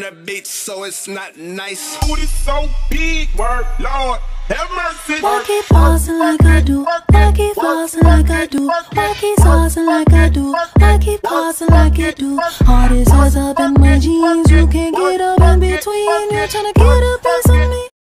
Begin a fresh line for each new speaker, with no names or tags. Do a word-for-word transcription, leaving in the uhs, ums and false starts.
that bitch, so it's not nice.
Booty so big, word, Lord, have mercy.
Why keep pausing like I do? Why keep pausing like I do? Why keep pausing like I do? Why keep pausing like you do? Heart is always up in my jeans. You can't get up in between. You're trying to get a piece of me.